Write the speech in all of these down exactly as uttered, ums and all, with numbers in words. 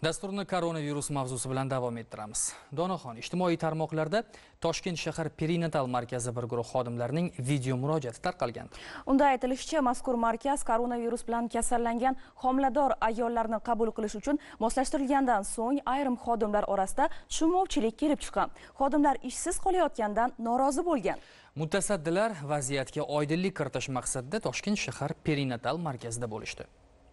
Dasturni koronavirus mavzusi bilan davom ettiramiz. Donaxon, ijtimoiy tarmoqlarda Toshkent shahar perinatal markazi bir guruh xodimlarining video murojaati tarqalgan. Unda aytilishicha, mazkur markaz koronavirus bilan kasallangan homilador ayollarni qabul qilish uchun moslashtirilgandan so'ng ayrim xodimlar orasida tushunmovchilik kelib chiqqan. Xodimlar ishsiz qolayotgandan norozi bo'lgan. Mutasaddilar vaziyatga oydinlik kiritish maqsadida Toshkent shahar perinatal markazida bo'lishdi.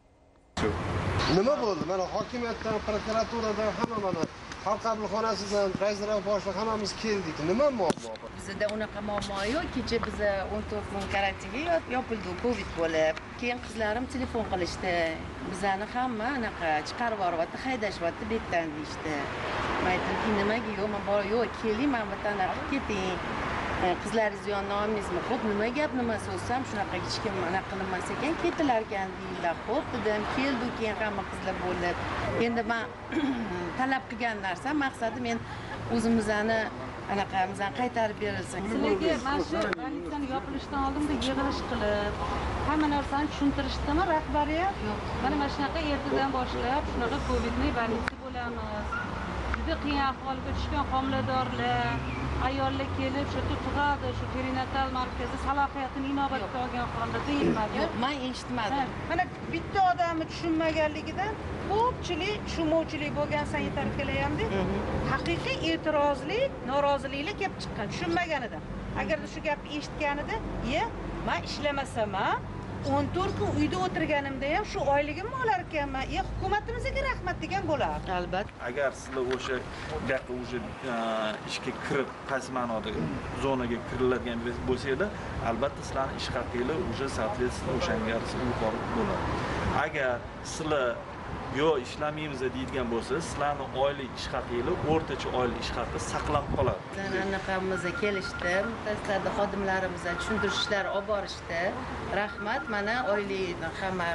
Nima bo'ldi? Mana hokimiyatdan, prokuraturadan, hamma mana xalq qabulxonasidan, razraf boshliq hammamiz keldik. Nima muammo? Bizda unaqa muammo yo'q. Kecha biz o'n to'rt kun karantinga yopildi, Covid bo'lib. Keyin qizlarim telefon qilishdi. Bizani hamma anaqa chiqarib yuboryapti, haydashyapti betdan deyishdi. Men aytdim, nimaga yo'q, men bor yo'q, keling, men bitta anaqa keting. Qizlaringiz yonida olmaysizmi? Xo'p, nima gap, nima so'zsam, shunaqa hech kim anaqa qilmas ekan, ketilar ekan deydilar. Xo'p dedim, keldik keyin hamma qizlar bo'lib. Endi men talab qilgan narsa, maqsadi men o'zimizni anaqamizdan qaytarib berilsin. Sizlarga mana shu больницani yopilishidan oldinda yig'ilish qilib, hamma narsani tushuntirishdimi rahbariyat? Yo'q. Mana mana shunaqa ertadan boshlab shunaqa Covidni больница bo'lamiz. Juda qiyin ahvolga tushgan homiladorlar, ayollar kelib shu tug'adi, shu perinatal markazi salohiyatini inobatga olgan holda deyilmadi. Yo'q, men eshitmadim. Mana bitta odamni tushunmaganligidan ko'pchilik tushunmovchilik bo'lgan sanitarkalar hamda haqiqiy e'tirozlik, noroziliklar kelib chiqqan tushunmaganidan. Agarda shu gapni eshitganida, "Ye, men ishlamasam, o'n to'rt kun uyda o'tirganimda ham shu oyligimni olar ekanman. E, hukumatimizga rahmat" degan bo'lardi. Albatta. Agar sizlar o'sha buyoqqa o'sha ishga kirib, qaysi ma'noda zonaga kiriladigan bo'lsanglar, albatta sizlarning ish haqinglar o'sha soответственно o'shanga yuqori bo'ladi. Agar sizlar yo ishlamaymiz deydigan bo'lsa, sizlarning oylik ish haqinglar, o'rtacha oylik ish haqi saqlanib qoladi. Anaqamizga kelishdi, mutasaddi xodimlarimizga tushuntirishlar olib borishdi. Rahmat, mana oylik hamma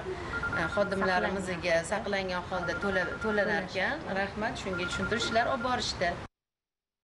xodimlarimizga saqlangan holda to'lanar ekan. Rahmat, shunga tushuntirishlar olib borishdi.